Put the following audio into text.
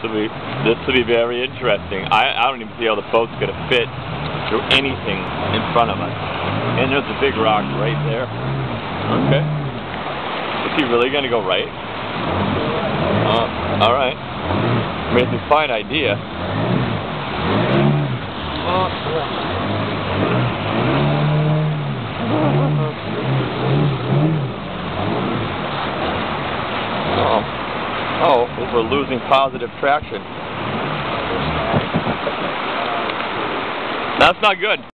will be very interesting. I don't even see how the boat's gonna fit through anything in front of us. And there's a big rock right there. Okay. Is he really gonna go right? All right. I mean, it's a fine idea. Oh, we're losing positive traction. That's not good.